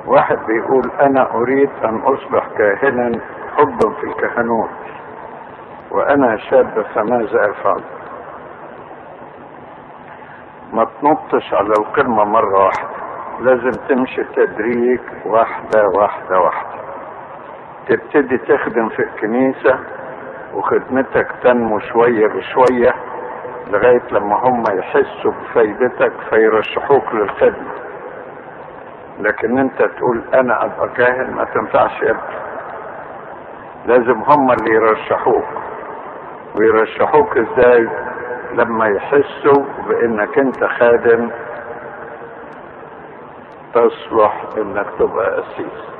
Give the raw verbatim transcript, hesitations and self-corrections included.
واحد بيقول انا اريد ان اصبح كاهنا حبا في الكهنوت وانا شاب، فماذا افعل؟ ما تنطش على القمة مرة واحدة، لازم تمشي تدريج، واحدة واحدة واحدة. تبتدي تخدم في الكنيسة وخدمتك تنمو شوية بشوية لغاية لما هم يحسوا بفايدتك فيرشحوك للخدمة. لكن انت تقول انا ابقى كاهن، ما تنفعش ابدا. لازم هم اللي يرشحوك. ويرشحوك ازاي؟ لما يحسوا بانك انت خادم تصلح انك تبقى قسيس.